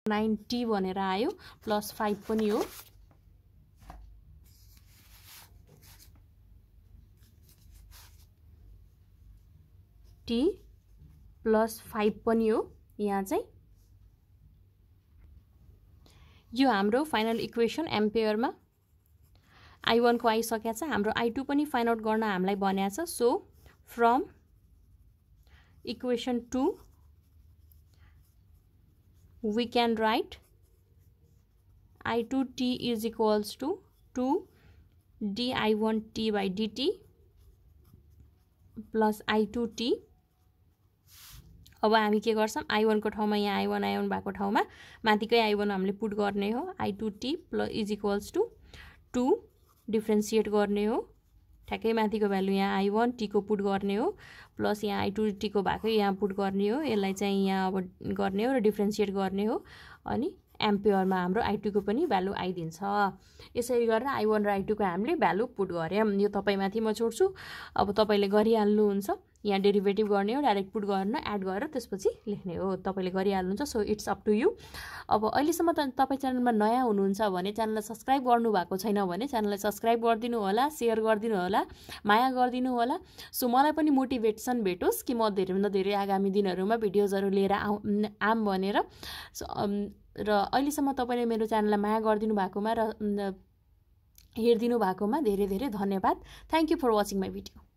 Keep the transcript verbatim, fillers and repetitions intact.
nine T भनेर आयो plus five पनि हो टी प्लस फाइभ पनि हो यहाँ चाहिँ यो हाम्रो फाइनल इक्वेसन एम्पियरमा आई वन को आइसकेको छ हाम्रो आई टू पनि फाइन्ड आउट गर्न हामीलाई भनेको छ so from equation two we can write I two t is equals to two d I one t by dt plus I two t अब हामी के गर्छौं I one को ठाउँमा यहाँ I one I one भएको ठाउँमा माथिकै I one हामीले पुट गर्ने हो I two t plus is equals to two differentiate गर्ने हो ठ्याक्कै माथिको भ्यालु यहाँ I one t को पुट गर्ने हो प्लस यहाँ I two t को भाकै यहाँ पुट गर्ने हो यसलाई चाहिँ यहाँ अब गर्ने हो र डिफरेन्शिएट गर्ने हो अनि एम्पियरमा हाम्रो I two को पनि भ्यालु आइदिन्छ यसरी गरेर I one र I two को हामीले भ्यालु पुट गर्यौं यो तपाईमाथि म छोड्छु अब तपाईले गरिहाल्नु हुन्छ यहाँ डेरिभेटिभ गर्ने हो डाइरेक्ट पुट गर्न एड गरेर त्यसपछि लेख्ने हो तपाईले गरिहाल्नुहुन्छ so it's up to you अब अहिलेसम्म त तपाई च्यानलमा नयाँ हुनुहुन्छ भने च्यानललाई सब्स्क्राइब गर्नु भएको छैन भने च्यानललाई सब्स्क्राइब गरिदिनु होला शेयर गरिदिनु होला माया गरिदिनु होला सो मलाई पनि मोटिभेसन भेटोस् कि म धेरै भन्दा धेरै आगामी दिनहरुमा भिडियोजहरु लिएर आम भनेर र अहिलेसम्म तपाईले मेरो च्यानललाई माया गरिदिनु भएकोमा र हेरिदिनु भएकोमा धेरै धेरै धन्यवाद thank you for watching my video